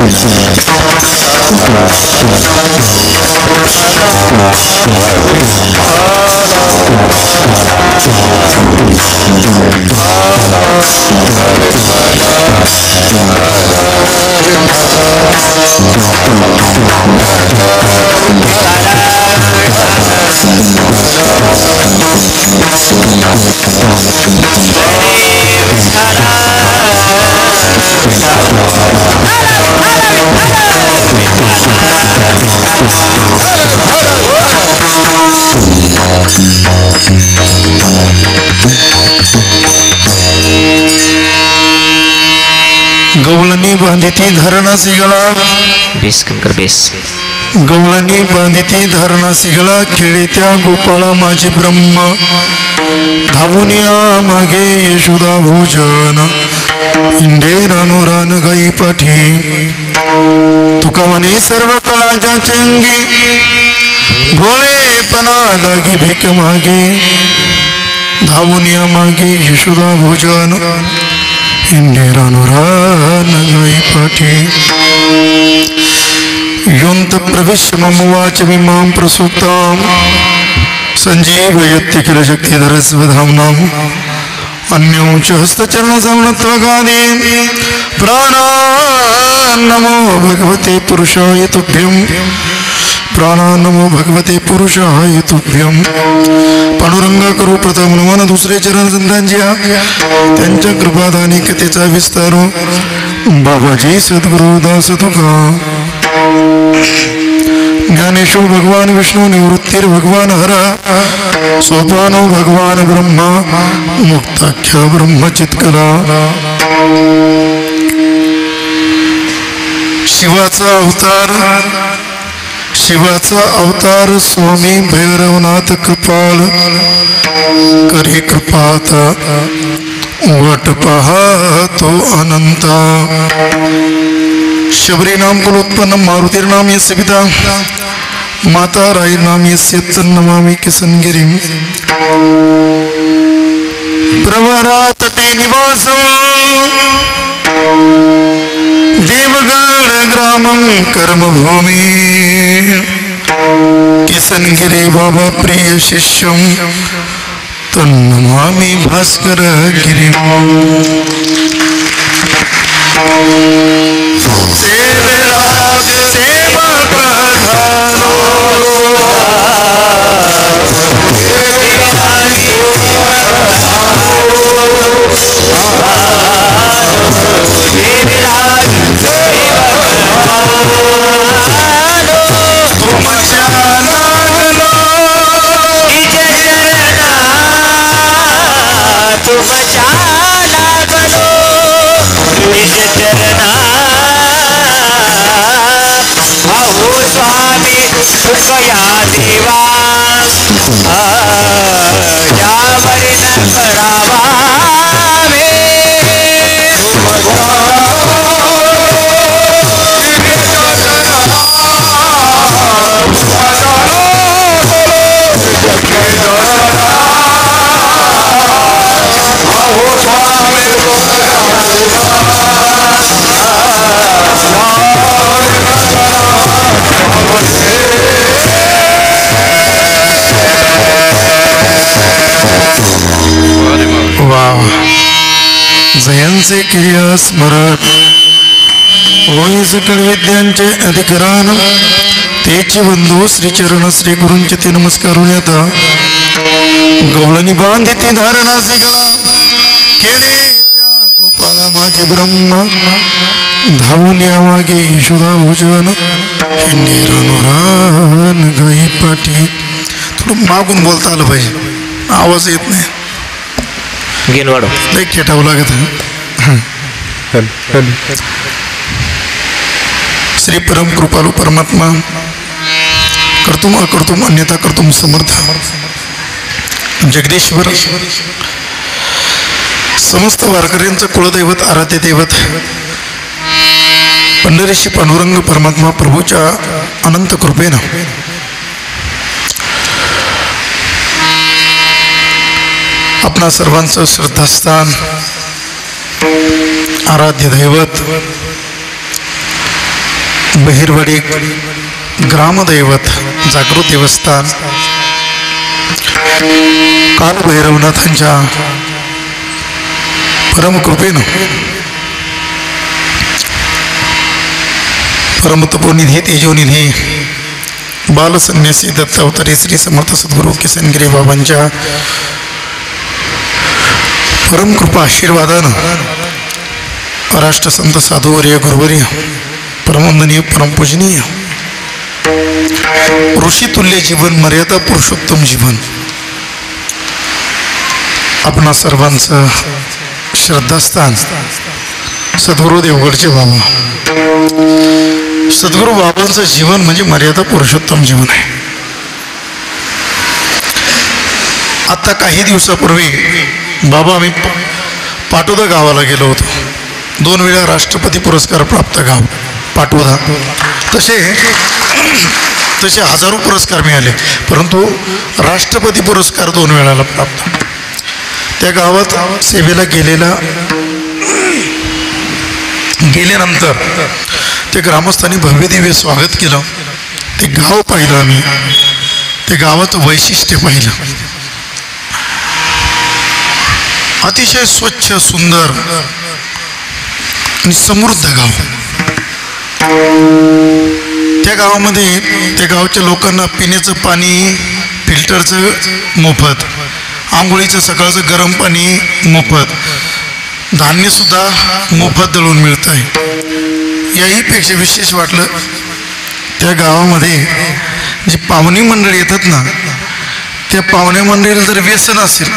गवळणी बांधिती धरणासी गळा बेस कंकर बेस गवळणी बांधिती धरणासी गळा खेळत्या गोपाळा माझे ब्रह्म धावुनिया मागे यशोदा भोजन इंडे रानोरान गाई पाठी तुका म्हणे सर्व कळाच्या चंगी भोळेपणा लागी भीक मागे धावुनिया मागे यशोदा भोजन इंडे रानोरान गाई पाठी योंत प्रविश्य मम वाच विमां प्रसुप्तां संजीवयत्य किल शक्तिधर स्वधाम्नाम् अन्योंच हस्तचरण समनत्वगादि प्राणान् नमो भगवते पुरुषाय तुभ्यं प्राणान् नमो भगवते पुरुषाय तुभ्यं पांडुरंगा करू प्रथम नमन दुसरे चरण संतांची त्यांच्या कृपादानी कथेचा विस्तार बाबाजी सद्गुरु दास तुका ज्ञानेशो भगवान विष्णु निवृत्तिर भगवान हर सोपानो भगवान ब्रह्मा मुक्ताख्य ब्रह्म चित्कला शिवाचा अवतार स्वामी भैरवनाथ कृपाल करे कृपात वट पाहतो अनंता शबरी नाम कुलोत्पन्न मारुतिर नाम यस्य पिता माता राई नाम यस्य तन्नमामि किसनगिरिं प्रवरा तटे निवासो देवगण ग्रामं कर्मभूमि किसनगिरि बाबा प्रिय शिष्यं तन्नमामि भास्कर गिरिं जयांचे क्रिया स्मरत होई सकल विद्यांचे अधिकरान तेचे बंधू श्रीचरण श्री गुरूंचे ते नमस्कार होण्याता गवळणी बांधिती धारणासी गळा केले त्या गोपाला माझे ब्रह्म धावून या मागे यशोदा भोजन हिंदी रानोरान गाई पाठी थोडं मागून बोलता आलं पाहिजे आवाज येत नाही गेन वाढव एक खेटावं लागत श्री परम कृपालू परमात्मा कर्तुम अकर्तुम अन्यथा कर्तुम समर्थ जगदीश्वर समस्त वारकऱ्यांचं कुलदैवत आराध्य दैवत पंढरीशी पांडुरंग परमात्मा प्रभूच्या अनंत कृपेनं आपणा सर्वांचं श्रद्धास्थान आराध्य दैवत बहिरवाडी ग्रामदैवत जागृत देवस्थान काल भैरवनाथांच्या परमकृपेनं परमतपोनिधी तेजोनिधी बालसन्यासी दत्तावतारी श्री समर्थ सद्गुरू किसनगिरी बाबांच्या परमकृपा आशीर्वादानं राष्ट्रसंत साधुवर्य गुरुवर्य परमवंदनीय परमपूजनीय ऋषितुल्य जीवन मर्यादा पुरुषोत्तम जीवन आपणा सर्वांचं श्रद्धास्थान सद्गुरू देवगडचे बाबा. सद्गुरू बाबांचं जीवन म्हणजे मर्यादा पुरुषोत्तम जीवन आहे. आता काही दिवसापूर्वी बाबा आम्ही पाटोदा गावाला गेलो होतो. 2 वेळा राष्ट्रपती पुरस्कार प्राप्त गाव पाटोदा. तसे हजारो पुरस्कार मिळाले, परंतु राष्ट्रपती पुरस्कार 2 वेळाला प्राप्त. त्या गावात सेवेला गेल्यानंतर ते ग्रामस्थांनी भव्य दिव्य स्वागत केलं. ते गाव पाहिलं आम्ही, ते गावाचं वैशिष्ट्य पाहिलं. अतिशय स्वच्छ सुंदर आणि समृद्ध गाव. त्या गावामध्ये त्या गावच्या लोकांना पिण्याचं पाणी फिल्टरचं मोफत, आंघोळीचं सकाळचं गरम पाणी मोफत, धान्यसुद्धा मोफत दळून मिळतं आहे. याहीपेक्षा विशेष वाटलं त्या गावामध्ये जी पाहुणी मंडळी येतात ना, त्या पाहुणे मंडळीला जर व्यसन असेल,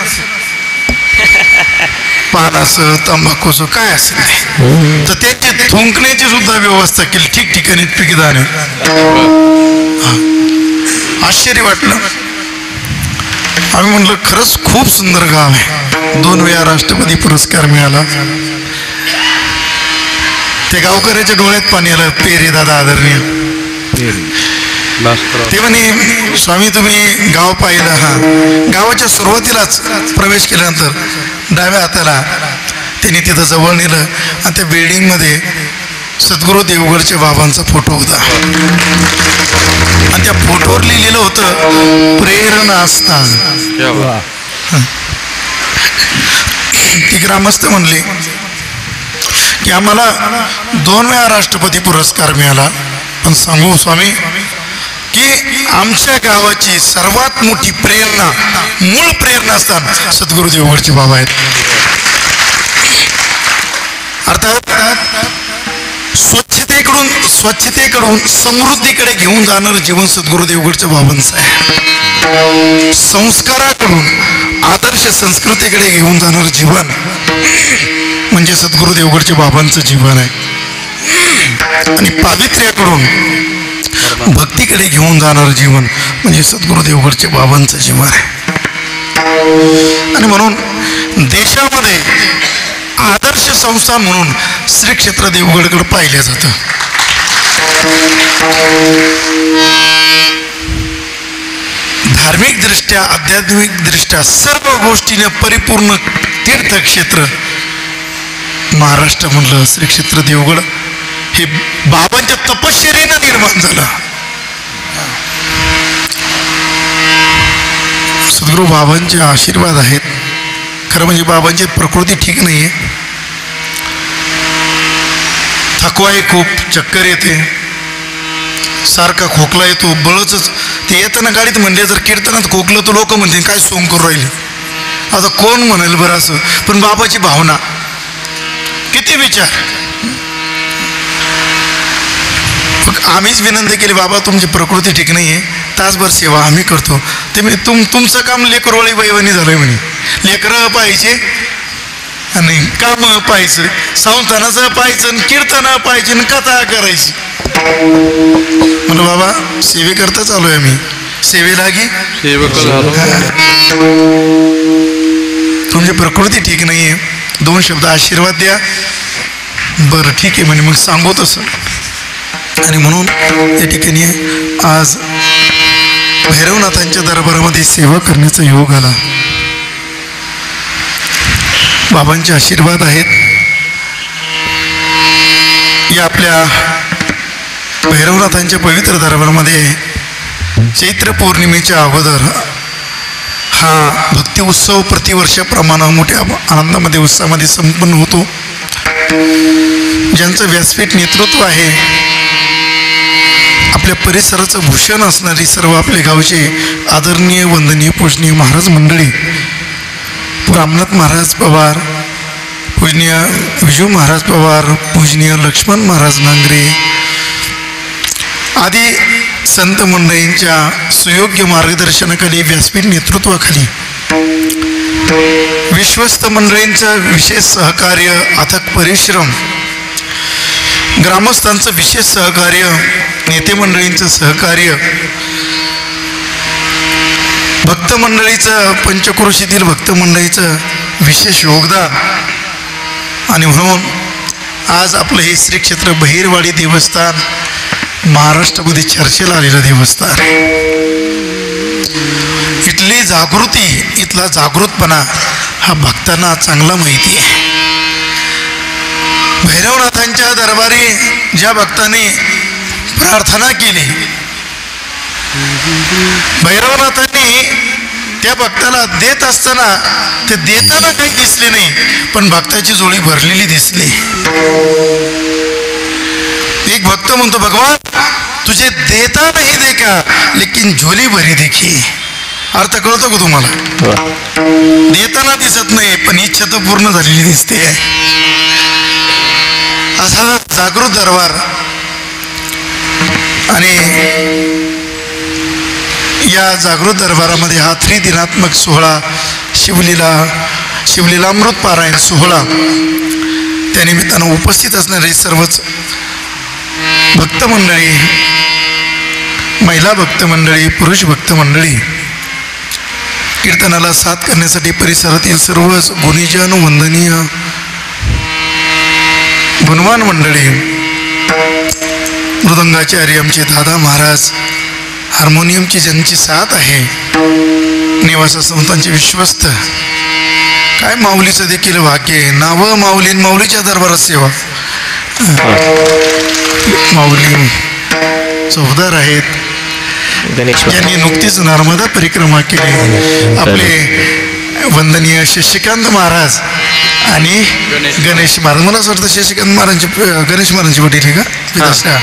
पान असं तंबाखूचं काय असेल तर त्याची थुंकण्याची सुद्धा व्यवस्था केली ठिकठिकाणी पिकदाने. आश्चर्य वाटलं. आम्ही म्हटलं खरंच खूप सुंदर गाव आहे. 2 वेळा राष्ट्रपती पुरस्कार मिळाला. ते गावकऱ्याच्या डोळ्यात पाणी आलं. पेरे दादा आदरणीय ते म्हणे स्वामी तुम्ही गाव पाहिलं. हा गावाच्या सुरुवातीलाच प्रवेश केल्यानंतर डाव्या हाताला त्यांनी तिथं जवळ नेलं आणि त्या बिल्डिंगमध्ये सद्गुरू देवगडच्या बाबांचा फोटो होता आणि त्या फोटोवर लिहिलेलं होतं प्रेरणास्थान. ती ग्रामस्थ म्हणले की आम्हाला 2 वेळा राष्ट्रपती पुरस्कार मिळाला, पण सांगू स्वामी की आमच्या गावाची सर्वात मोठी प्रेरणा, मूळ प्रेरणास्थान सद्गुरू देवगडचे बाबा आहेत. अर्थात स्वच्छतेकडून समृद्धीकडे घेऊन जाणारं जीवन सद्गुरू देवगडच्या बाबांचं आहे. संस्काराकडून आदर्श संस्कृतीकडे घेऊन जाणारं जीवन म्हणजे सद्गुरू देवगडच्या बाबांचं जीवन आहे. आणि पावित्र्याकडून भक्तीकडे घेऊन जाणारं जीवन म्हणजे सद्गुरू देवगडच्या बाबांचं जीवन आहे. आणि म्हणून देशामध्ये आदर्श संस्थान म्हणून श्री क्षेत्र देवगडकडे पाहिलं जातं. धार्मिक दृष्ट्या आध्यात्मिक दृष्ट्या सर्व गोष्टीने परिपूर्ण तीर्थक्षेत्र महाराष्ट्र म्हणलं श्री क्षेत्र देवगड हे बाबांच्या तपश्चर्येनं निर्माण झालं. सद्गुरू बाबांचे आशीर्वाद आहेत. खरं म्हणजे बाबांची प्रकृती ठीक नाही आहे. थकवा आहे, खूप चक्कर येते, सारखा खोकला येतो, बळच. ते येताना गाडीत म्हणले जर कीर्तनात खोकलं तर लोक म्हणतील काय सोंग करू राहिले. आता कोण म्हणेल बरं असं, पण बाबाची भावना किती विचार. आम्हीच विनंती केली बाबा तुमची प्रकृती ठीक नाही आहे, तासभर सेवा आम्ही करतो. ते म्हणजे तुमचं काम लेकरवळी वैवणी झालंय म्हणे. लेकरं पाहिजे आणि काम पाहायचं, संस्थानाचं पाहायचं, कीर्तन पाहिजे, कथा करायची. म्हणलं बाबा सेवेकरता चालू आहे आम्ही, सेवेलागी तुमची प्रकृती ठीक नाही आहे, 2 शब्द आशीर्वाद द्या. बरं ठीक आहे म्हणे, मग सांगू तसं. आणि म्हणून या ठिकाणी आज भैरवनाथांच्या दरबारामध्ये सेवा करण्याचा योग आला. बाबांचे आशीर्वाद आहेत. या आपल्या भैरवनाथांच्या पवित्र दरबारामध्ये चैत्र पौर्णिमेच्या अगोदर हा भक्ती उत्सव प्रतिवर्षाप्रमाणे मोठ्या आनंदामध्ये उत्साहामध्ये संपन्न होतो. ज्यांचं व्यासपीठ नेतृत्व आहे, आपल्या परिसराचं भूषण असणारी सर्व आपले गावचे आदरणीय वंदनीय पूजनीय महाराज मंडळी, रामनाथ महाराज पवार, पूजनीय विजू महाराज पवार, पूजनीय लक्ष्मण महाराज नांगरे आदी संत मंडळींच्या सुयोग्य मार्गदर्शनाखाली, व्यासपीठ नेतृत्वाखाली, विश्वस्त मंडळींचं विशेष सहकार्य, अथक परिश्रम, ग्रामस्थांचं विशेष सहकार्य, नेते मंडळींचं सहकार्य, भक्त मंडळीचं, पंचक्रोशीतील भक्त मंडळीचं विशेष योगदान आणि म्हणून आज आपलं हे श्री क्षेत्र बहिरवाडी देवस्थान महाराष्ट्रामध्ये चर्चेला आलेलं देवस्थान. इथली जागृती, इथला जागृतपणा हा भक्तांना चांगला माहिती आहे. भैरवनाथांच्या दरबारी ज्या भक्तांनी प्रार्थना केली, भैरवनाथांनी त्या भक्ताला देत असताना ते देताना काही दिसले नाही, पण भक्ताची जोडी भरलेली दिसली. एक भक्त म्हणतो, भगवान तुझे देता नाही देखा लेकिन झोली भरी देखी. अर्थ कळतो का तुम्हाला? देताना दिसत नाही, पण इच्छा तर पूर्ण झालेली दिसते. असा जागृत दरबार आणि या जागृत दरबारामध्ये हा त्रिदिनात्मक सोहळा, शिवलीलामृत पारायण सोहळा, त्यानिमित्तानं उपस्थित असणारे सर्वच भक्त मंडळी, महिला भक्त मंडळी, पुरुष भक्त मंडळी, कीर्तनाला साथ करण्यासाठी परिसरातील सर्वच गुणीजन, वंदनीय गुणवान मंडळी, मृदंगाचार्य आमचे दादा महाराज, हार्मोनियमची ज्यांची साथ आहे, निवासा संतांचे विश्वस्त, काय माऊलीचं देखील भाग्य आहे. नावं माऊली, माऊलीच्या दरबारात सेवा. माऊली चौदार आहेत, ज्यांनी नुकतीच नर्मदा परिक्रमा केली. आपले वंदनीय शशिकांत महाराज आणि गणेश महाराज, मला असं वाटतं शशिकांत महाराजांचे गणेश महाराजांची वडील आहे का?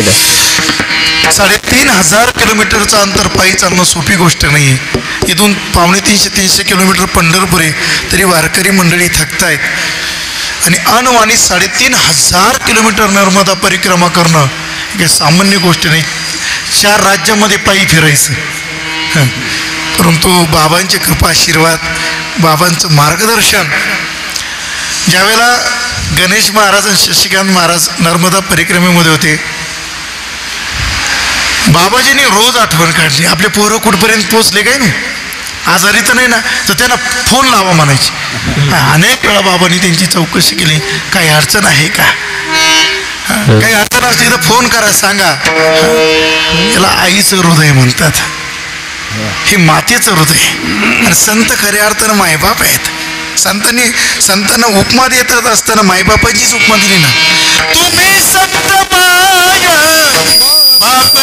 3,500 किलोमीटरचं अंतर पायी चालणं सोपी गोष्ट नाही. इथून 250-300 किलोमीटर पंढरपूर आहे, तरी वारकरी मंडळी थकतायत. आणि अनवाणी 3,500 किलोमीटर नर्मदा परिक्रमा करणं ही सामान्य गोष्ट नाही. 4 राज्यामध्ये पायी फिरायचं. परंतु बाबांची कृपा, आशीर्वाद, बाबांचं मार्गदर्शन, ज्यावेळेला गणेश महाराज आणि शशिकांत महाराज नर्मदा परिक्रमेमध्ये होते, बाबाजींनी रोज आठवण काढली. आपले पोरं कुठपर्यंत पोचले काय ना, आजारी तर नाही ना, तर त्यांना फोन लावा म्हणायची. अनेक वेळा बाबांनी त्यांची चौकशी केली, काही अडचण आहे का, काही अडचण असली तर फोन करा, सांगा. याला आईचं हृदय म्हणतात, हे मातेचं हृदय. आणि संत खऱ्या अर्थानं मायबाप आहेत. संतांना उपमा देत असताना मायबापाचीच उपमा दिली ना. तुम्ही संत माय बाप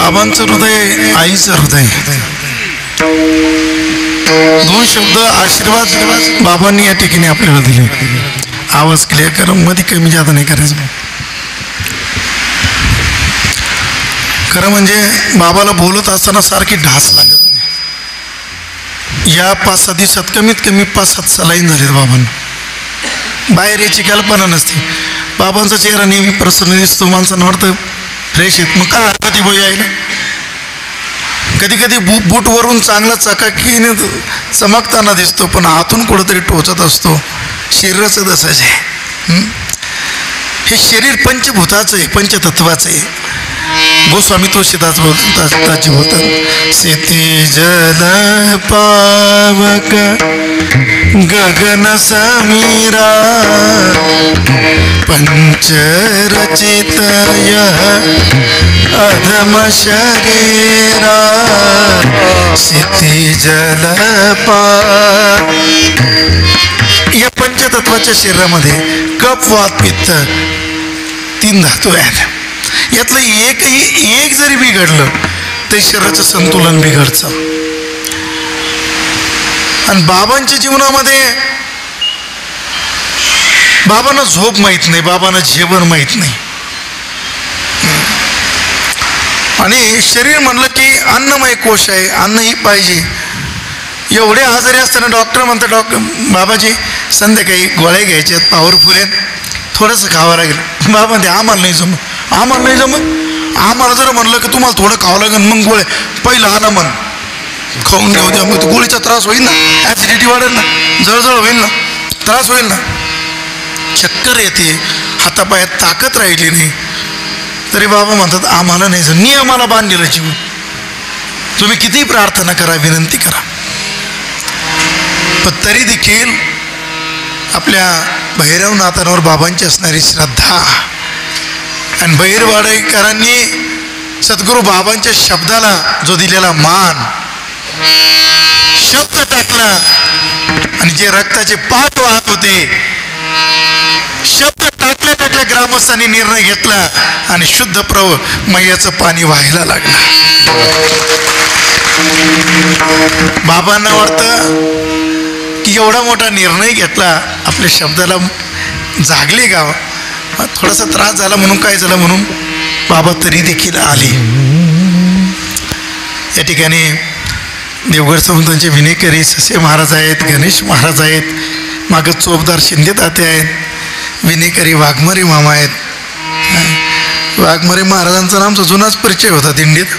बाबांचं हृदय, आईचं हृदय, दोन शब्द आशीर्वाद बाबांनी या ठिकाणी आपल्याला दिले. आवाज क्लिअर करा, मध्ये कमी जादा नाही करायचं. खरं म्हणजे बाबाला बोलत असताना सारखी ढास लागत होती. या 5-6 दिवसात कमीत कमी 5-7 सलाईन झालेत बाबांना. बाहेर याची कल्पना नसते. बाबांचा चेहरा नेहमी प्रसन्न दिसतो, माणसांना वाटतं फ्रेश आहेत. मग काय हरकत आहे यायला. कधी कधी बूटवरून चांगला चकाकीने चमकताना दिसतो, पण आतून कुठंतरी टोचत असतो. शरीराचं तसंच आहे. हे शरीर पंचभूताचं आहे, पंचतत्वाचं आहे. गोस्वामी तुळशीदास बोलताची बोलतात, शेती जल पावक गगन समीरा पंचरचित अधम शरीरा शेती जल या पंचतत्वाच्या शरीरामध्ये कफ वात पित्त 3 धातू आहेत. यातलं एक जरी बिघडलं तर शरीराचं संतुलन बिघडतं. आणि बाबांच्या जीवनामध्ये बाबांना झोप माहीत नाही, बाबांना जेवण माहीत नाही. आणि शरीर म्हणलं की अन्नमय कोश आहे, अन्नही पाहिजे. एवढे आजारी असताना डॉक्टर म्हणतात, बाबाजी संध्याकाळी गोळ्या घ्यायच्यात, पॉवरफुल आहेत, थोडंसं खावं लागेल. बाबा म्हणते आम्हाला नाही जमत. आम्हाला जर म्हणलं की तुम्हाला थोडं खावं लागेल, मग गोळ्या पहिलं आला मन खाऊन घेऊ द्या. मग गोळीचा त्रास होईल ना, ॲसिडिटी वाढेल ना, जळजळ होईल ना, त्रास होईल ना, चक्कर येते, हातापायात ताकद राहिली नाही. तरी बाबा म्हणतात आम्हाला नाही, नियमाला बांधलेला जीव. तुम्ही कितीही प्रार्थना करा, विनंती करा, पण तरी देखील आपल्या भैरवनाथांवर बाबांची असणारी श्रद्धा आणि बहिरवाडेकरांनी सद्गुरू बाबांच्या शब्दाला जो दिलेला मान, शब्द टाकला आणि जे रक्ताचे पाठ वाहत होते, शब्द टाकल्या टाकल्या ग्रामस्थांनी निर्णय घेतला आणि शुद्ध मैयाचं पाणी व्हायला लागलं. बाबांना वाटतं की एवढा मोठा निर्णय घेतला, आपल्या शब्दाला जागले गाव, थोडासा त्रास झाला म्हणून काय झालं म्हणून बाबा तरी देखील आले. या ठिकाणी देवगड संस्थांचे विनेकरी ससे महाराज आहेत, गणेश महाराज आहेत, मागं चोपदार शिंदे ताते आहेत, विनेकरी वाघमारे मामा आहेत. वाघमारे महाराजांचा आमचा जुनाच परिचय होता दिंडीत.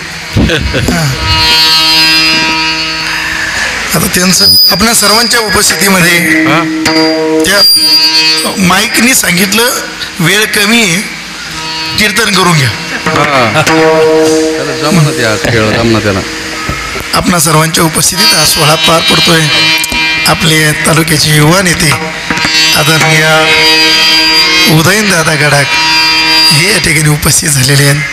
आता त्यांचं आपल्या सर्वांच्या उपस्थितीमध्ये त्या माईकनी सांगितलं वेळ कमी आहे, कीर्तन करून घ्या. आपणा सर्वांच्या उपस्थितीत हा सोहळा पार पडतोय. आपले तालुक्याचे युवा नेते आदरणीय उदयनदादा गडाख हे या ठिकाणी उपस्थित झालेले आहेत.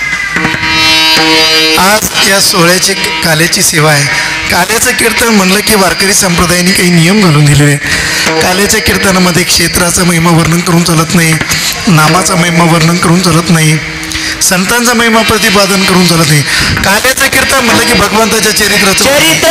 आज या सोहळ्याची काल्याची सेवा आहे. काल्याचं कीर्तन म्हणलं की वारकरी संप्रदायाने काही नियम घालून दिलेले आहेत. काल्याच्या कीर्तनामध्ये क्षेत्राचा महिमा वर्णन करून चालत नाही, नामाचा महिमा वर्णन करून चालत नाही, संतांचा महिमा प्रतिपादन करून चालत नाही. काल्याचं कीर्तन म्हणलं की भगवंताच्या चरित्राचं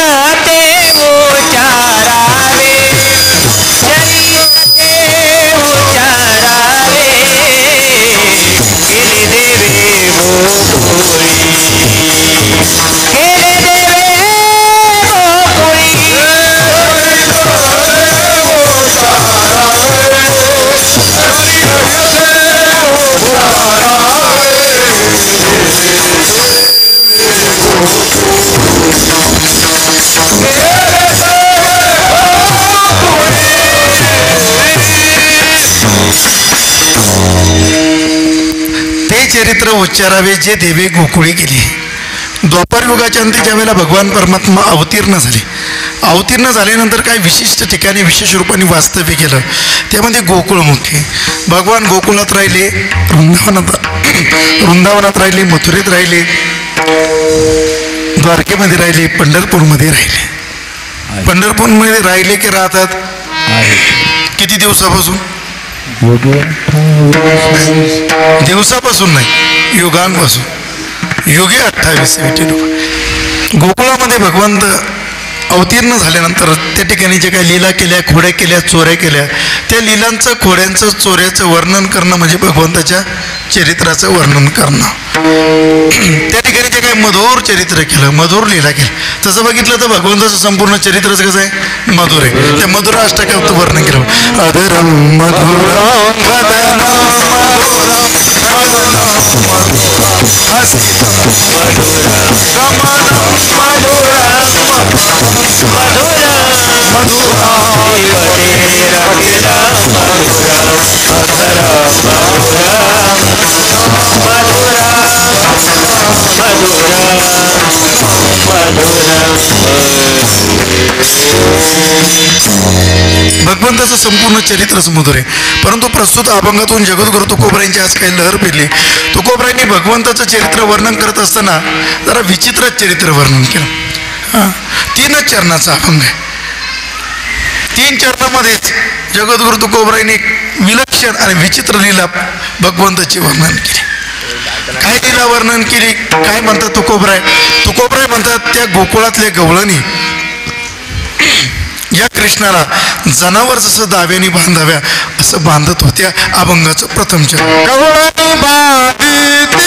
चरित्र उच्चारावे जे देवे गोकुळी गेले. द्वापर युगाच्या अंती ज्या वेळेला भगवान परमात्मा अवतीर्ण झाल्यानंतर काही विशिष्ट ठिकाणी विशेष रूपाने वास्तव्य केलं. त्यामध्ये गोकुळ मुख्य. भगवान गोकुळात राहिले, वृंदावनात राहिले, मथुरेत राहिले, द्वारकेमध्ये राहिले, पंढरपूरमध्ये राहिले. पंढरपूरमध्ये राहिले की राहतात किती दिवसापासून? दिवसापासून नाही, युगांपासून. युगे 28 विठ्ठल. गोकुळामध्ये भगवंत अवतीर्ण झाल्यानंतर त्या ठिकाणी जे काही लीला केल्या, खोड्या केल्या, चोऱ्या केल्या, त्या लीलांचं, खोड्यांचं, चोऱ्याचं वर्णन करणं म्हणजे भगवंताच्या चरित्राचं वर्णन करणं. त्या ठिकाणी जे काही मधुर चरित्र केलं, मधुर लीला केलं, तसं बघितलं तर भगवंताचं संपूर्ण चरित्रच कसं आहे? मधुर आहे. त्या मधुर अष्टकात वर्णन केलं. अधरम मधुरम वदनम भगवंताचं संपूर्ण चरित्रच मधुर आहे. परंतु प्रस्तुत अभंगातून जगद्गुरु तुकोबरायांची आज काही लहर फिरली. तुकोबरायांनी भगवंताचं चरित्र वर्णन करत असताना जरा विचित्रच चरित्र वर्णन केलं. 3 चरणाचा अभंग आहे. 3 चरणामध्येच जगद्गुरु तुकोबरायांनी विलक्षण आणि विचित्र लीला भगवंताची वर्णन केली. काय लीला वर्णन केली? काय म्हणतात तुकोबराय? तुकोबराय म्हणतात त्या गोकुळातल्या गवळणी या कृष्णाला जनावर जसं दाव्याने बांधाव्या असं बांधत होत्या. अभंगाचं प्रथम चरण. गवळणी बांधिती,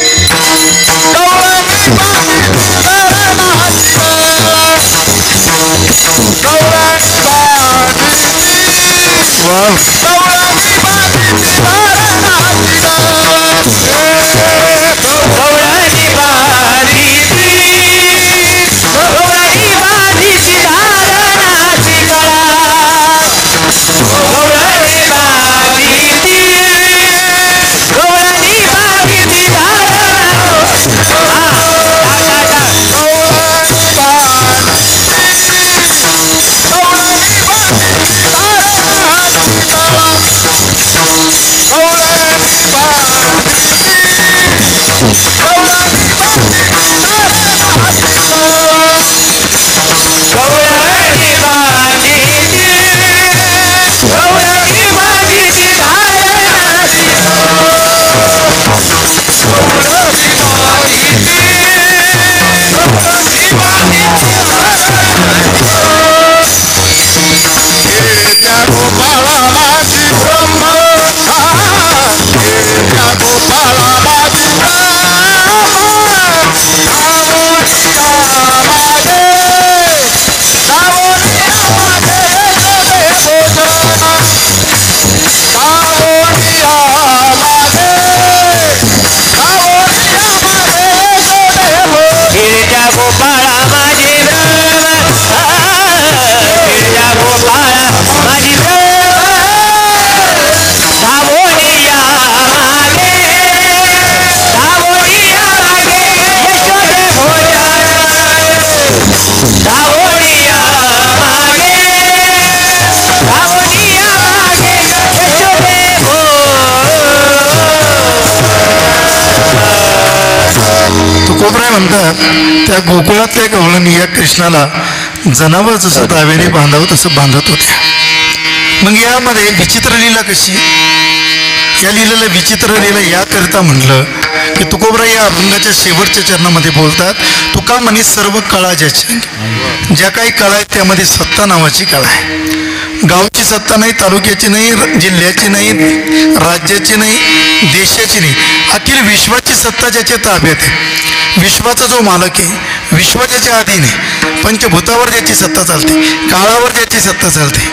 तुकोबराय म्हणतात त्या गोकुळातल्या गवळणी या कृष्णाला जनावर जसं दाव्याने बांधावं तसं बांधत होत्या. मग यामध्ये विचित्र लीला कशी? या लीलेला विचित्र लीला याकरिता म्हणलं की तुकोबराय या अभंगाच्या शेवटच्या चरणामध्ये बोलतात, तुका म्हणे सर्व कळा ज्याची, ज्या काही कळा आहेत त्यामध्ये सत्ता नावाची कळा आहे. गावची सत्ता नाही, तालुक्याची नाही, जिल्ह्याची नाही, राज्याची नाही, देशाची नाही, अखिल विश्वाची सत्ता ज्याच्या ताब्यात आहे. विश्वाचा जो मालक आहे, विश्व ज्याच्या अधीन आहे, पंचभूतावर ज्याची सत्ता चालते, काळावर ज्याची सत्ता चालते,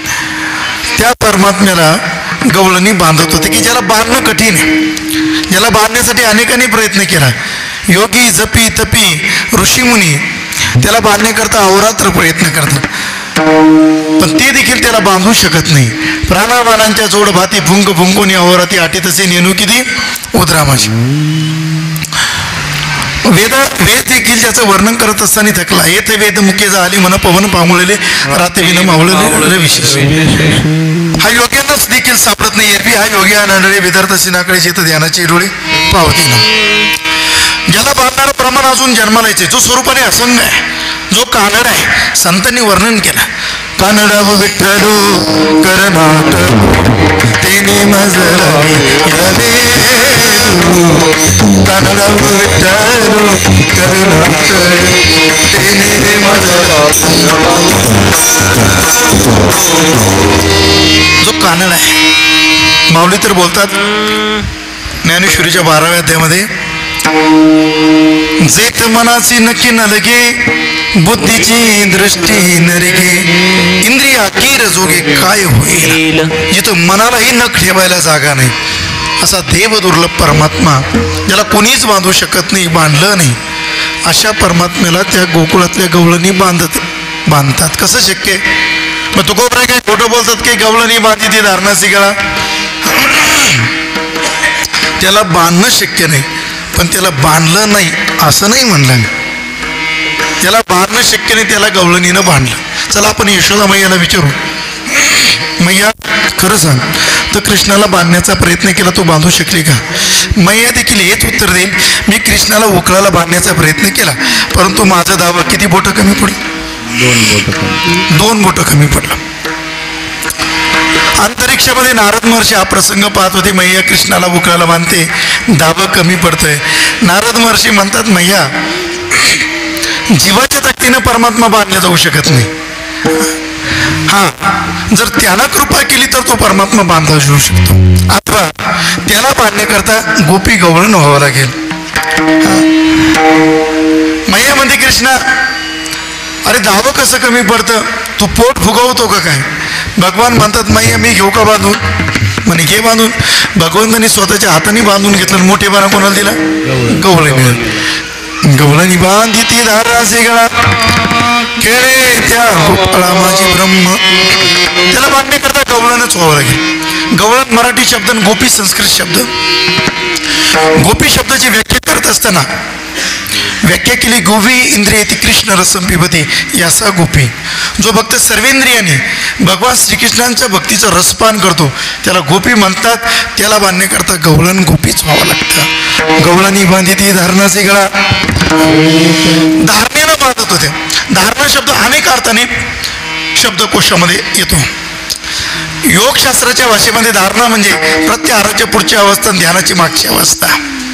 त्या परमात्म्याला गवळणी बांधत होते की ज्याला बांधणं कठीण आहे, ज्याला बांधण्यासाठी अनेकांनी प्रयत्न केला. योगी, जपी, तपी, ऋषीमुनी त्याला बांधण्याकरता अहोरात्र प्रयत्न करतात, पण ते देखील त्याला बांधू शकत नाही. प्राणाबाणांच्या जोड भाती फुंक फुंकून अहोराती आटी तसे नेणू किती उदरा माझी. वेद देखील त्याचं वर्णन करत असताना थकला. येत वेद मुख्य झाली म्हण पवन पामुळले रातविन मावळले विशेष. हा योग्यांनाच देखील सापडत नाही. एरवी हा योगी आनंदळे विदर्थ सिनाकडे शेत ध्यानाचे डोळे पावती ना. ज्याला बांधणारं प्रमाण अजून जन्माला यायचे, जो स्वरूपाने असंग आहे, जो कानड आहे, संतांनी वर्णन केलं. कानडा विठ्ठलू करनाट तेने मजलावी कानडा विठ्ठल करुणात तेने जो कानड आहे, माऊली तर बोलतात ज्ञानेश्वरीच्या 12व्या अध्यायामध्ये, जेत मनाची नक्की न लगे, बुद्धीची दृष्टी न रेगे, इंद्रिया कीर जोगे काय होईल. जिथं मनालाही नख ठेवायला जागा नाही असा देव दुर्लभ परमात्मा, ज्याला कोणीच बांधू शकत नाही, बांधलं नाही, अशा परमात्म्याला त्या गोकुळातल्या गवळणी बांधतात. कसं शक्य? मग तुकोबराय काही खोटं बोलतात की गवळणी बांधली ती धारणा सिगळा. त्याला बांधणं शक्य नाही, पण त्याला बांधलं नाही असं नाही म्हणलं मी. त्याला बांधणं शक्य नाही, त्याला गवळणीनं बांधलं. चला आपण यशोदा मैयाला विचारू, मैया खरं सांग, तर कृष्णाला बांधण्याचा प्रयत्न केला, तो बांधू शकली का? मैया देखील हेच उत्तर देईल, मी कृष्णाला उकळाला बांधण्याचा प्रयत्न केला, परंतु माझं दावा किती बोटं कमी पडलं? 2 बोटं कमी पडलं. अंतरिक्षामध्ये नारद महर्षी हा प्रसंग पाहत होते, मैया कृष्णाला उकळाला बांधते, दाबं कमी पडतंय. नारद महर्षी म्हणतात, मैया जीवाच्या ताकदीनं परमात्मा बांधला जाऊ शकत नाही. हा, जर त्याला कृपा केली तर तो परमात्मा बांधला जाऊ शकतो, अथवा त्याला बांधण्याकरता गोपी गवळण व्हावं लागेल. मैया म्हणते, कृष्णा अरे दावं कसं कमी पडतं, तू पोट फुगवतो का काय? भगवान म्हणतात, मैया मी घेऊ का बांधून? म्हणे घे बांधून. भगवंतांनी स्वतःच्या हाताने बांधून घेतलं. मोठेपणा कोणाला दिला? गवळणी. गवळणी बांधी ती धारा सिगळा, खेळे त्या गोपाळा माझी ब्रह्म. त्याला बांधण्याकरता गवळणच व्हावं लागेल. गवळण मराठी शब्द, गोपी संस्कृत शब्द. गोपी शब्दाची व्याख्या करत असताना व्याख्या केली, गोवी इंद्रिय ती कृष्ण रसम पिबते, यासा गोपी. जो भक्त सर्वेंद्रियाने भगवान श्रीकृष्णांच्या भक्तीचं रसपान करतो त्याला गोपी म्हणतात. त्याला बांधण्याकरता गवळण गोपीच व्हावं लागतं. गवळणी बांधी ती धारणा सिगळा, धारणेनं बांधत होते. धारणा शब्द अनेक अर्थाने शब्दकोशामध्ये येतो. योगशास्त्राच्या भाषेमध्ये धारणा म्हणजे प्रत्याहाराच्या पुढची अवस्था, ध्यानाची मागची अवस्था.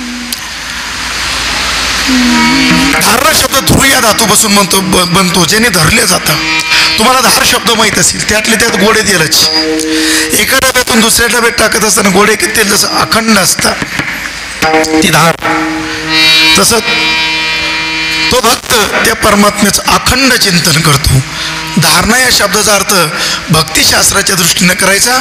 धारणा शब्द ध्रुव या धातूपासून बनतो, ज्याने धरले जातं. तुम्हाला धार शब्द माहीत असेल, त्यातले त्यात गोडे तेलच. एका डब्यातून दुसऱ्या डब्यात टाकत असताना गोडे तेल जसं अखंड असतं ती धार, तसं तो भक्त त्या परमात्म्याचं अखंड चिंतन करतो. धारणा या शब्दाचा अर्थ भक्तिशास्त्राच्या दृष्टीने करायचा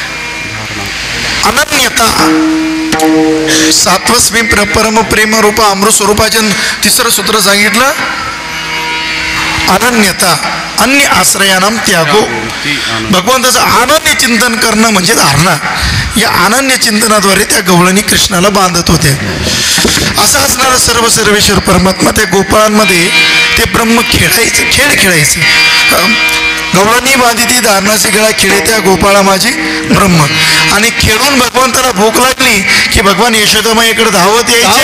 अनन्यता. सात्वस्मी परम प्रेम रूप अमृत स्वरूपाचं तिसरं सूत्र सांगितलं, अनन्यता. अन्य आश्रयानाम त्यागो. भगवंताचं अनन्य चिंतन करणं म्हणजे धारणा. या अनन्य चिंतनाद्वारे त्या गवळणी कृष्णाला बांधत होते. असं असणारा सर्व सर्वेश्वर परमात्मा त्या गोपाळांमध्ये ते ब्रह्म खेळ खेळायचे. गवळणी बांधी ती धारणाची गळा खेळे त्या गोपाळा माझी ब्रह्म. आणि खेळून भगवंताला भूक लागली की भगवान यशोदामाईकडे धावत यायचे.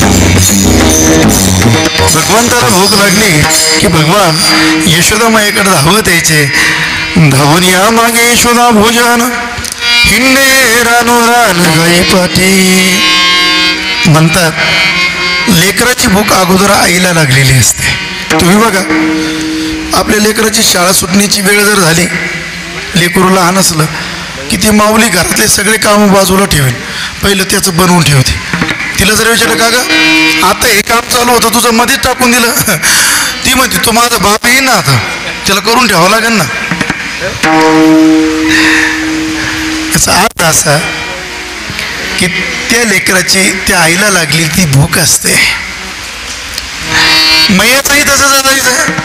भगवंताला भूक लागली की भगवान यशोदा मायेकडे धावत यायचे. धावून या मागे यशोदा भोजन हिंडे रानो रान गाई पाठी. म्हणतात लेकराची भूक अगोदर आईला लागलेली असते. तुम्ही बघा, आपल्या लेकराची शाळा सुटण्याची वेळ जर झाली, लेकरू लहान असलं की ती माऊली घरातले सगळे कामं बाजूला ठेवेल, पहिलं त्याचं बनवून ठेवते. तिला जर विचारलं का ग आता हे काम चालू होतं तुझं मध्येच टाकून दिलं, ती म्हणते तो माझा बाप येईन ना, आता त्याला करून ठेवावं लागेल ना. याचा अर्थ असा की त्या लेकराची त्या आईला लागली ती भूक असते. मैयाचंही तसंच असायचं.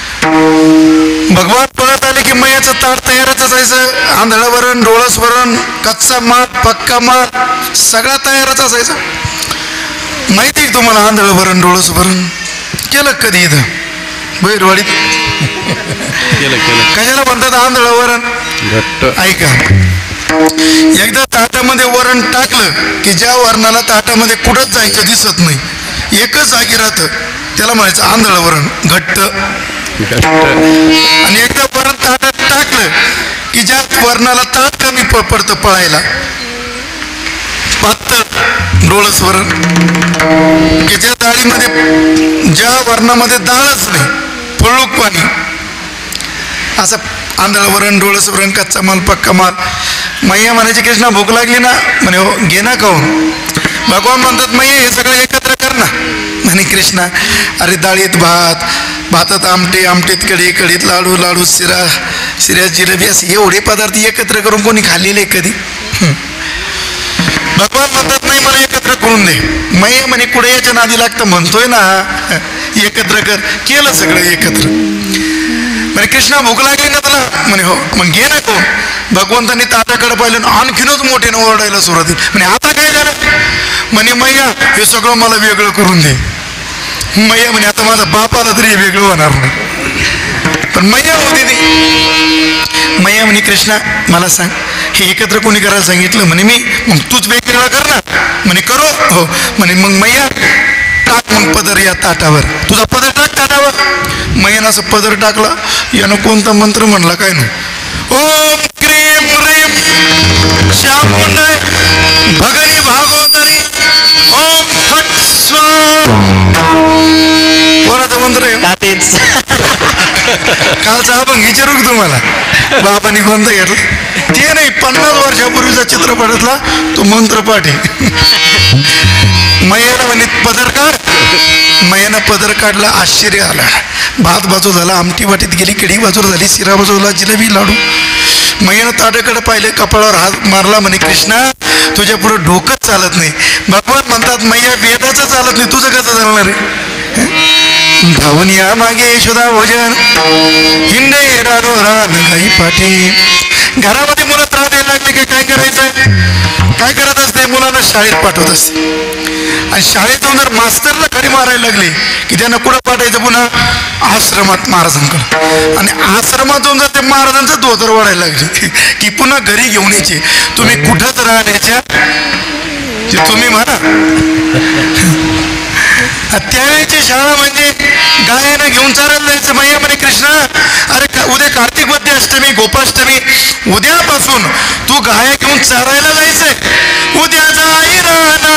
भगवान पळत आले की मैयाचं ताट तयारच असायचं. आंधळं वरण, डोळस वरण, कच्चा माल, पक्का माल सगळा तयारच असायचा. माहिती आहे तुम्हाला आंधळं वरण, डोळस वरण केलं कधी इथं बैरवाडीत? कशाला म्हणतात आंधळं वरण? ऐका, एकदा ताटामध्ये वरण टाकलं की ज्या वरणाला ताटामध्ये कुठंच जायचं दिसत नाही, एकच जागी राहतं, त्याला म्हणायचं आंधळं वरण, घट्ट. आणि एकदा वरण ताटात टाकलं की ज्या वरणाला ताट कमी पडतं पळायला, पातळ डोळस वरण. की ज्या डाळीमध्ये, ज्या वरणामध्ये डाळच नाही, फळूक पाणी, असं आंधळं वरण, डोळस वरण, कच्चा माल, पक्का माल. मैया म्हणायची कृष्णा भूक लागली ना? म्हणे हो, घे ना खाऊन. भगवान म्हणतात मैया हे सगळं एकत्र कर ना. म्हणे कृष्णा अरे डाळीत भात, भातात आमटे, आमटीत कढी, कढीत लाडू, लाडू शिरा, शिऱ्यात जिलेबी, असे एवढे पदार्थ एकत्र करून कोणी खाल्लेले कधी? भगवान म्हणतात नाही मला एकत्र करून दे. मैया म्हणे कुठे याच्या नादी लागतं म्हणतोय ना, एकत्र कर. केलं सगळं एकत्र. म्हणे कृष्णा भूक लागली ना तुला? म्हणे हो. मग घे ना कोण. भगवंतांनी ताटाकडे पाहिलं आणखीनच मोठ्यानं ओरडायला सुरुवात. म्हणे आता काय झालं? म्हणे मैया हे सगळं मला वेगळं करून दे. मैया म्हणे आता माझा बाप आला तरी हे वेगळं होणार नाही. पण मैया होती ती. मैया म्हणे कृष्णा मला सांग हे एकत्र कोणी करायला सांगितलं? म्हणे मी. मग तूच वेगवेगळा कर ना. म्हणे करो. हो. म्हणे मग मैया टाक मग पदर या ताटावर, तुझा पदर टाक ताटावर. मैयानं असं पदर टाकला. यानं कोणता मंत्र म्हणला काय नाही. ओम क्रीम ह्रीम श्यामुंडय भगनी भागोदरी ओम फट स्वाहा. कोणाचा मंत्र आहे? कालचा अभंग विचारू की तुम्हाला बाबांनी कोणता घेतला? ते नाही, 50 वर्षापूर्वीचा चित्रपटातला तो मंत्र पाठ आहे. मैयाला म्हणे पदर काढ. मैयानं पदर काढला. आश्चर्य आला. भात बाजू झाला, आमटी वाटीत गेली, कढी बाजूला झाली, शिरा बाजूला, जिलेबी, लाडू. मैयानं ताटाकडे पाहिले, कपाळावर हात मारला. म्हणे कृष्णा तुझ्या पुढे डोकंच चालत नाही. भगवान म्हणतात मैया वेदाचं चालत नाही, तुझं कसं चालणार आहे? धावून या मागे यशोदा भोजन हिंडे रानो रान गाई पाठी. घरामध्ये मुलं त्रास द्यायला लागले की काय करायचं? काय करत असते? मुलांना शाळेत पाठवत असते. आणि शाळेत जाऊन जर मास्तरला खडी मारायला लागली की त्यांना कुठं पाठायचं? पुन्हा आश्रमात महाराजांकडे. आणि आश्रमात जाऊन जर ते महाराजांचं धोतर वाढायला लागले की पुन्हा घरी घेऊन यायचे. तुम्ही कुठंच राहण्याच्या ते तुम्ही म्हणा. त्यावेळेची शाळा म्हणजे गायानं घेऊन चालायला जायचं. मैया म्हणे कृष्णा अरे उद्या कार्तिक मध्य अष्टमी, गोपाष्टमी, उद्यापासून तू गाया घेऊन चारायला जायचंय. उद्या जाई राना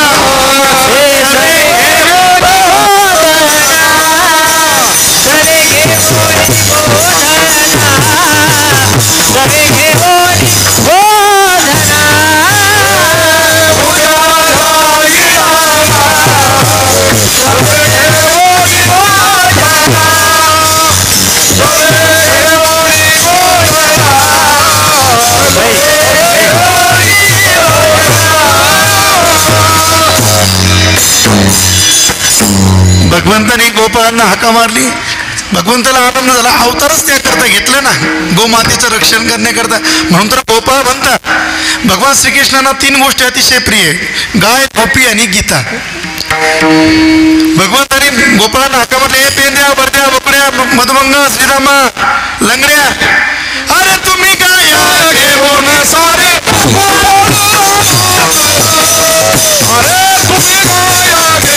भगवंताने गोपाळांना हाका मारली. भगवंताला आनंद झाला. अवतारच त्याकरता घेतलं ना, गोमातेचं रक्षण करण्याकरता. म्हणून तर गोपाळ म्हणतात. भगवान श्रीकृष्णांना 3 गोष्टी अतिशय प्रिय आहे, गाय, गोपी आणि गीता. भगवंताने गोपाळांना हाका मारली. पेंद्या, बरद्या, बकड्या, मधुमंगा, श्रीरामा, लंगड्या, अरे तुम्ही गाया घेऊन सारे, अरे तुम्ही गाया घेऊन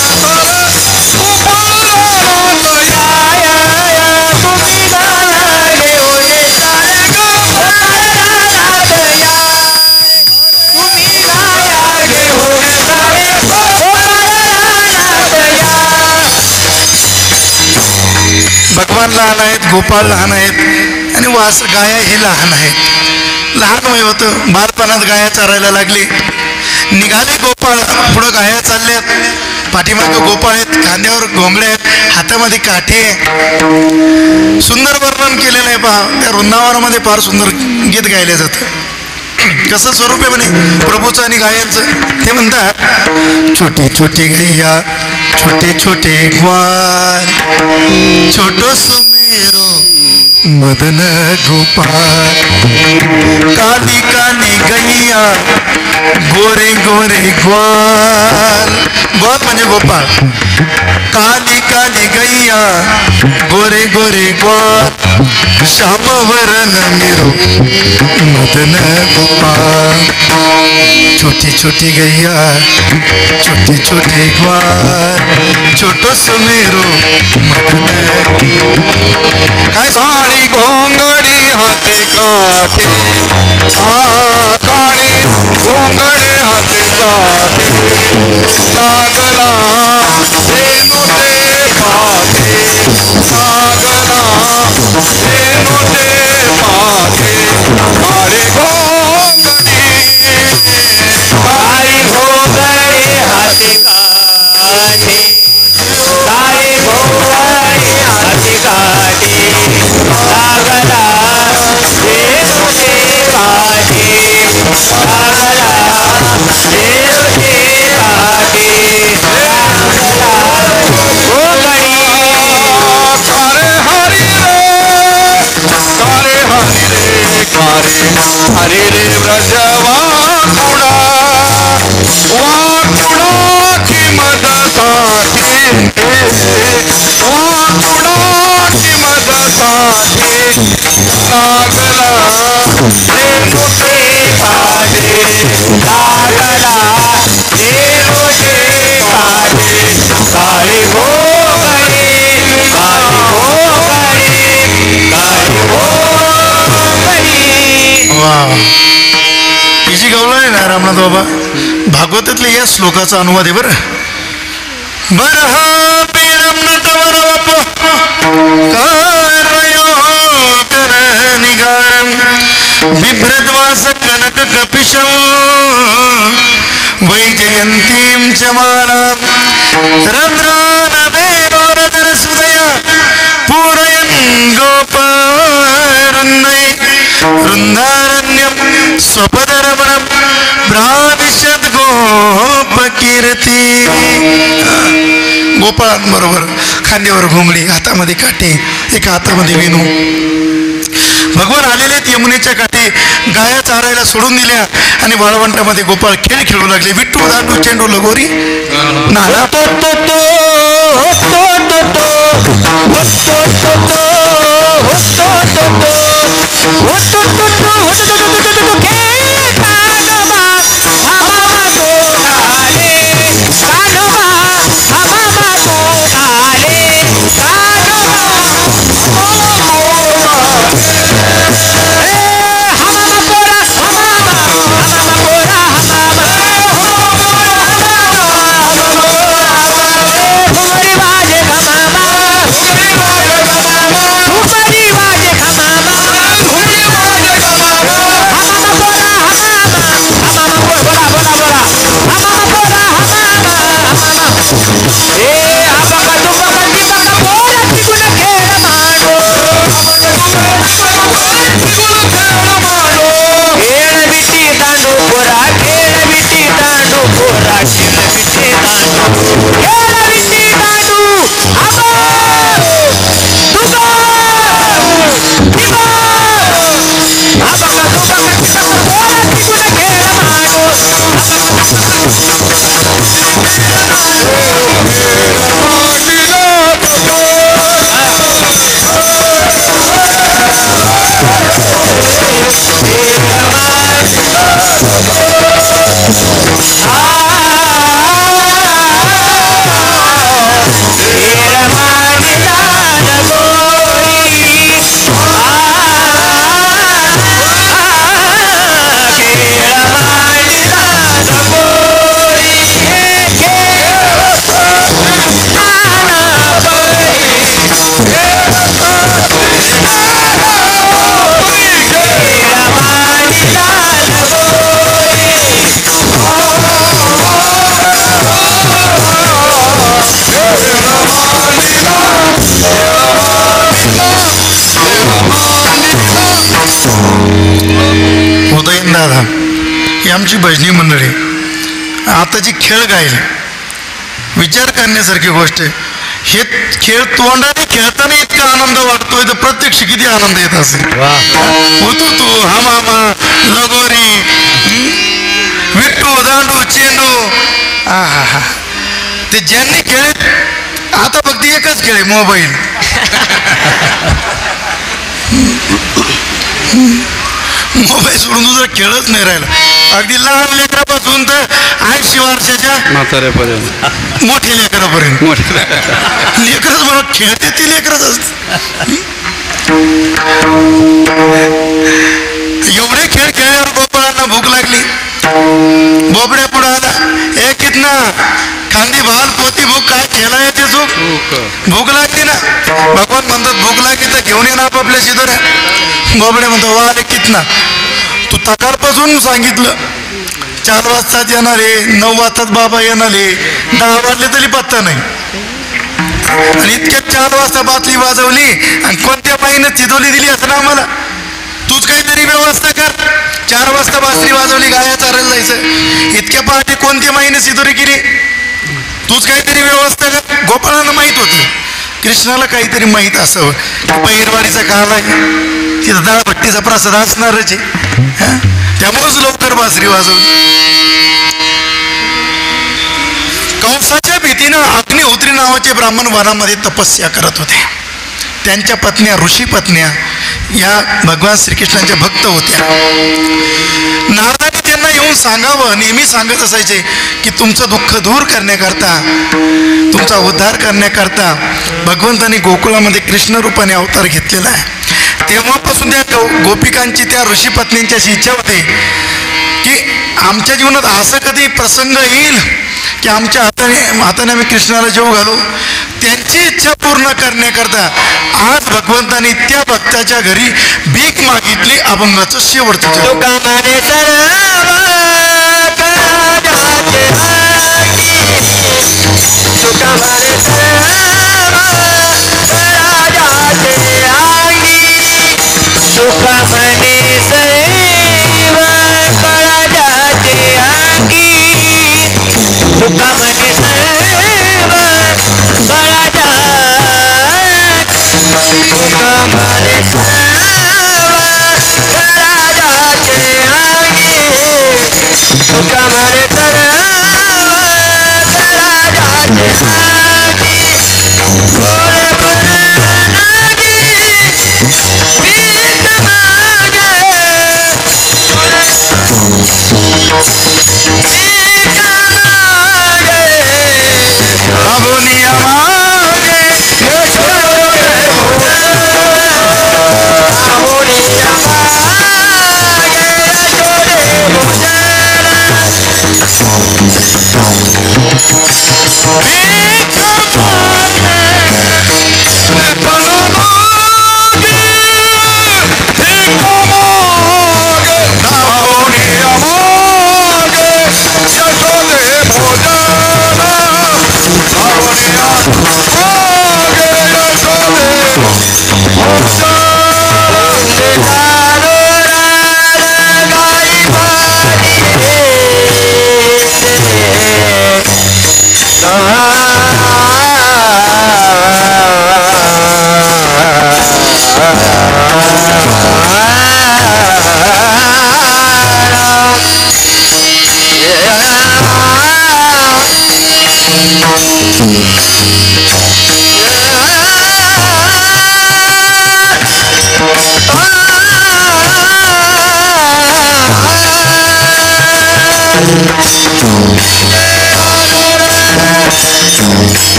भगवान लहान आहेत, गोपाळ लहान आहेत आणि वास गाया हे लहान आहेत. लहान वय होतं, बालपणात गाया चरायला लागली. निघाले गोपाळ, पुढं गाया चालल्यात, पाठीमागं गोपाळ आहेत, खांद्यावर घोंगडे आहेत, हातामध्ये काठी आहे. सुंदर वर्णन केलेलं आहे पहा. त्या वृंदावनामध्ये फार सुंदर गीत गायलं जातं. कसं स्वरूप आहे म्हणे प्रभूचं आणि गायांचं. ते म्हणतात, छोटी छोटी गैया छोटे छोटे ग्वाल, छोटो सुमेरो मदन गोपाल, काली काली गैया गोरे गोरे ग्वाल. ग्वाल म्हणजे गोपाळ. काली काली गैया गोरे गोरे ग्वाल, श्यामवरण मेरो मदन गोपाल. छोटी छोटी गैया छोटे छोटे ग्वाल, छोटो सुमेरो मदन. काय काळी घोंगडी हाते काठी, काळी घोंगडी हाते काठी, लागला धेनु ते पाठी, लागला धेनु ते पाठी. काळी घोंगडी, काळी घोंगडी हाते काठी, काळी घोंगडी हाते काठी, लागला धेनु ते पाठी, लागला धेनु ते पाठी. घोंगडी कारे हरी रे, कारे हरी रे, कारे हरी रे व्रजवाकुडा, वाकुडा किमद साठी, वाकुडा किमद साठी, लागला धेनु ते पाठी, लागला धेनु ते पाठी. काळी घोंगडी, काळी घोंगडी, काळी घोंगडी. वा, हिची गवलं आहे ना रामनाथ बाबा. भागवतातल्या या श्लोकाचा अनुवाद आहे बरं. बरह पेरमनट वरवप कार्यो कर निगारम, बिभ्रद्वास कनक कपिशं वैजयंतीं च मालां, रद्रानवेरोरधर सुदया पूरयन् गोपवृन्दै, वृंदारण्यं स्वपदरमणं भ्राविशद गोपकीर्ती. गोपाळांबरोबर खांद्यावर घोंगडी, हातामध्ये काठी, एका हातामध्ये वेणू. भगवान आलेले यमुनेच्या काठी, गाया चारायला सोडून दिल्या आणि वाळवंटामध्ये गोपाळ खेळ खेळू लागले. विट्टू दांडू चेंडू लगोरी नाला तो तो तो तो तो तो Hey, दादा ही आमची भजनी मंडळी आताची खेळ गायले विचार करण्यासारखी गोष्ट आहे. हे खेळ तोंडाने खेळताना इतका आनंद वाटतोय तर प्रत्यक्ष किती आनंद येत असेल. होतो तू हा मामा लगोरी विट्टू दांडू चेंडू हा हा हा ते ज्यांनी खेळ आता फक्त एकच खेळ आहे मोबाईल. मोबाईल सोडून दुसरा खेळच नाही राहिला. अगदी लहान लेकरापासून तर 80 वर्षाच्या म्हाताऱ्यापर्यंत मोठ्या लेकरापर्यंत लेकरच म्हणून खेळते ती लेकरच असते. एवढे खेळ खेळल्यावर गोपाळांना भूक लागली. बोबड्या पुढे आला ए कितना खांदी भाल पोती भूक काय खेळा येते चूक भूक लागते ना. भगवान म्हणतात भूक लागली तर घेऊन ये ना आपापल्या शिदोऱ्या. बोबड्या म्हणतो वा रे कितना तू तकारपासून सांगितलं 4 वाजताच येणार आहे 9 वाजताच बाबा येणार आहे 10 वाजले तरी पत्ता नाही. आणि इतक्यात 4 वाजता बातली वाजवली आणि कोणत्या बाईनं चिदोली दिली असं ना आम्हाला. तूच काहीतरी व्यवस्था कर. 4 वाजता बासरी वाजवली गाया चारायला जायचं. इतक्या पहाटे कोणत्या बाईनं चिदोरी केली तूच काहीतरी व्यवस्था कर. गोपाळांना माहीत होती कृष्णाला काहीतरी माहीत असावं. पहिरवाडीचा काल आहे तिथं दाळभट्टीचा प्रसाद असणारच आहे. त्यामुळेच लवकर बासरी वाजवली. कंसाच्या भीतीनं अग्निहोत्री नावाचे ब्राह्मण वनामध्ये तपस्या करत होते. त्यांच्या पत्न्या ऋषी पत्न्या या भगवान श्रीकृष्णांच्या भक्त होत्या. नारदाने त्यांना येऊन सांगावं नेहमी सांगत असायचे की तुमचं दुःख दूर करण्याकरता तुमचा उद्धार करण्याकरता भगवंताने गोकुळामध्ये कृष्ण रूपाने अवतार घेतलेला आहे. तेव्हापासून त्या गोपिकांची त्या ऋषी पत्नींची अशी इच्छा होती की आमच्या जीवनात असं कधी प्रसंग येईल की आमच्या हाताने आम्ही कृष्णाला जेव घालू. त्यांची इच्छा पूर्ण करण्याकरता आज भगवंताने त्या भक्ताच्या घरी भीक मागितली. अभंगाचं शेवटचं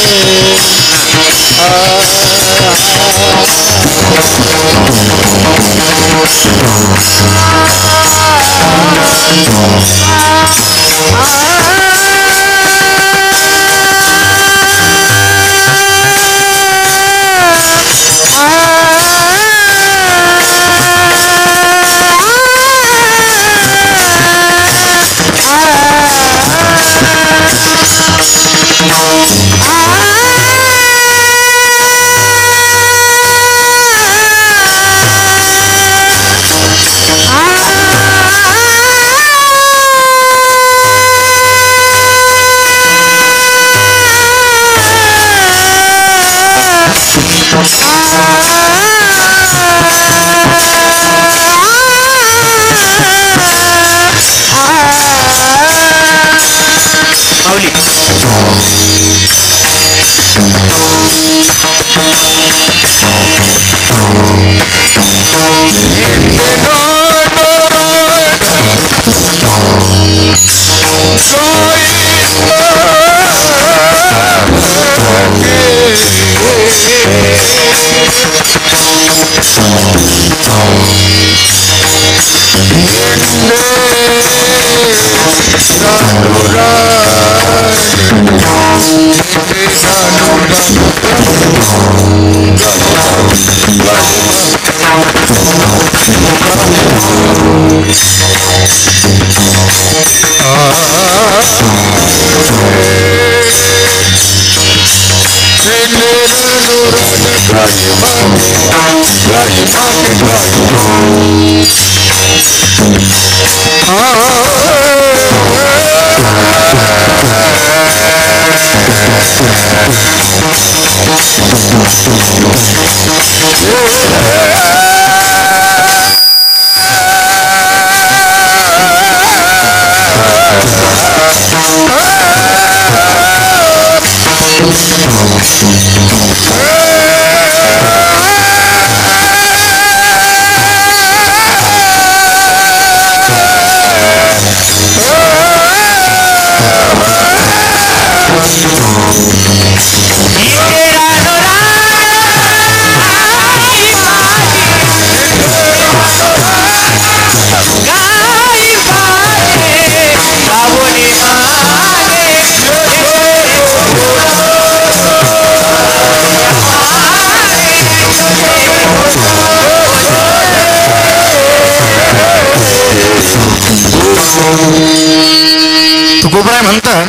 तुकोबाई म्हणतात,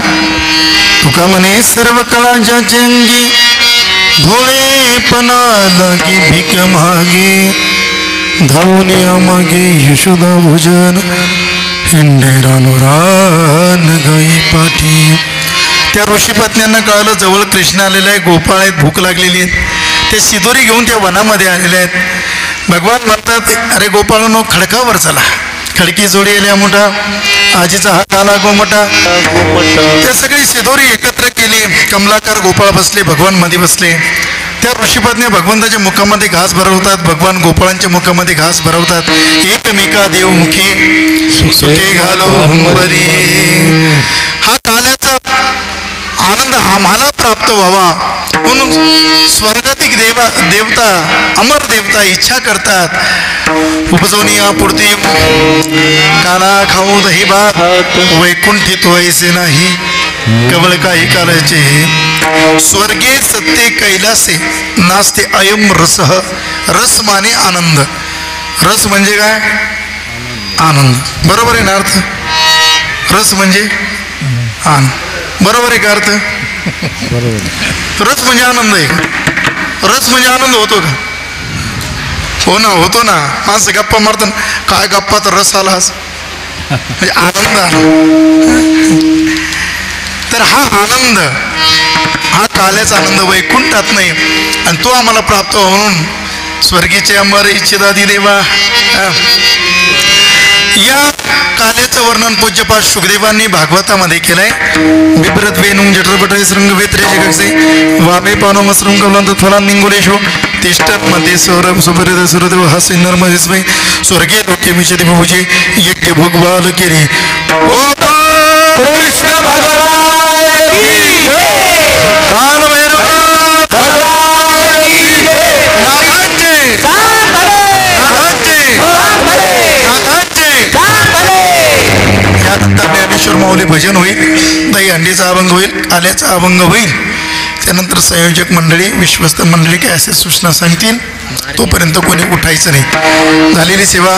तुका म्हणे सर्व कळांच्या चंगी भोळेपणा लागी भीक मागे धावून मागे यशोदा भोजन हिंडे रान गाई पाठी. त्या ऋषीपत्न्यांना कळालं जवळ कृष्ण आलेला आहे, गोपाळ आहेत, भूक लागलेली आहे. ते शिदोरी घेऊन त्या वनामध्ये आलेले आहेत. भगवान म्हणतात, अरे गोपाळांनो खडकावर चला. खडकी जोडी आल्या मोठा, आजीचा हात आला गोमटा. त्या सगळी शिदोरी एकत्र केली. कमलाकार गोपाळ बसले, भगवान मध्ये बसले. त्या ऋषीपत्नी भगवंताच्या मुखामध्ये घास भरवतात, भगवान गोपाळांच्या मुखामध्ये घास भरवतात. एकमेका देव मुखी सुखे घालो हंबरी. हा काल्याचा आनंद आम्हाला प्राप्त व्हावा म्हणून स्वर्गातिक देवता अमर देवता इच्छा करतात. उपजवणी यापुरती काना खाऊ दही भात वैकुंठित व्हायचे नाही केवळ काही कालाचे. स्वर्गे सत्ते कैलासे नास्ते अयम रस. रस माने आनंद. रस म्हणजे काय? आनंद. बरोबर आहे ना अर्थ? रस म्हणजे आनंद. बरोबर आहे का अर्थ? रस म्हणजे आनंद आहे का? रस म्हणजे आनंद होतो का? हो ना, होतो ना. माणसं गप्पा मारतात, काय गप्पा तर रस आलास म्हणजे आनंद आला. तर हा आनंद, हा काल्याचा आनंद वैकुंठात नाही आणि तो आम्हाला प्राप्त हो म्हणून स्वर्गीचे अमर इच्छिदादी देवा. या काल्याचं वर्णन पूज्यपाद शुकदेवांनी भागवतामध्ये केलंय. बिभ्रत वेणुं जठरपटय शृंग वेत्रे जगसे वामे पानो मसृंग कवलांत फलां निंगुलेशो तिष्ठत मध्ये सौरभ सुपरिद सुरदेव हास्य नर्मदिस्मय स्वर्गीय लोके मिचते बहुजे यज्ञ भोगवाल केले. कृष्ण भगवान की जय. माऊली भजन होईल, दही अंडीचा अभंग होईल, काल्याचा अभंग होईल. त्यानंतर संयोजक मंडळी, विश्वस्त मंडळी काय असे सूचना सांगतील, तोपर्यंत कोणी उठायचं नाही. झालेली सेवा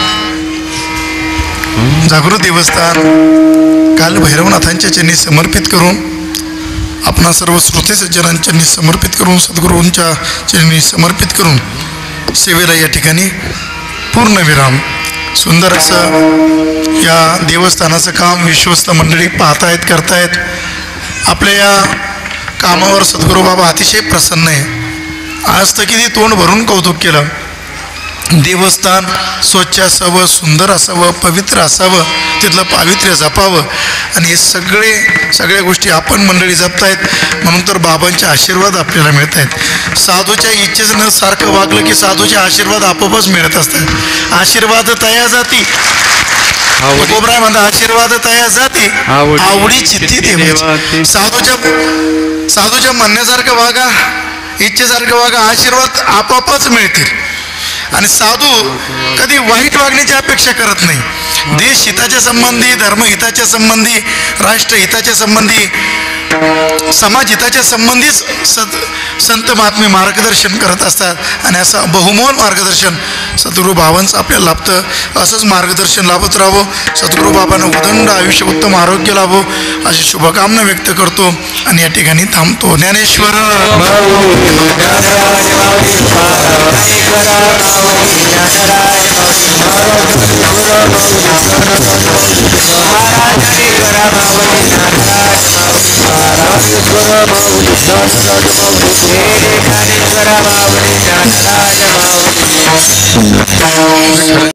जागृत देवस्थान काल भैरवनाथांच्या चरणी समर्पित करून, आपणा सर्व श्रोते सज्जनांच्या चरणी समर्पित करून, सद्गुरूंच्या चरणी समर्पित करून सेवेला या ठिकाणी पूर्णविराम. सुंदर असं या देवस्थानाचं काम विश्वस्त मंडळी पाहतायत, करतायत. आपल्या या कामावर सद्गुरू बाबा अतिशय प्रसन्न आहे. आज तर किती तोंड भरून कौतुक केलं. देवस्थान स्वच्छ असावं, सुंदर असावं, पवित्र असावं, तिथलं पावित्र्य जपावं, आणि हे सगळ्या गोष्टी आपण मंडळी जपतायत. म्हणून तर बाबांचे आशीर्वाद आपल्याला मिळत आहेत. साधूच्या इच्छेचं सारखं वागलं की साधूचे आशीर्वाद आपोआपच मिळत असतात. आशीर्वाद तया जाती, गोबराय म्हणतात, आशीर्वाद तया जाती, आवडी चित्ती देवाची. साधूच्या म्हणण्यासारखं वागा, इच्छेसारखं वागा, आशीर्वाद आपोआपच मिळतील. आणि साधू कधी वाईट वागण्याची अपेक्षा करत नाही. देश हिताच्या संबंधी, धर्महिताच्या संबंधी, राष्ट्रहिताच्या संबंधी, समाज हिताच्या संबंधीच संत महात्मे मार्गदर्शन करत असतात. आणि असं बहुमोल मार्गदर्शन सद्गुरू बाबांचं आपल्याला लाभतं. असंच मार्गदर्शन लाभत राहावं. सद्गुरू बाबांना उदंड आयुष्य, उत्तम आरोग्य लाभो अशी शुभकामना व्यक्त करतो आणि या ठिकाणी थांबतो. ज्ञानेश्वर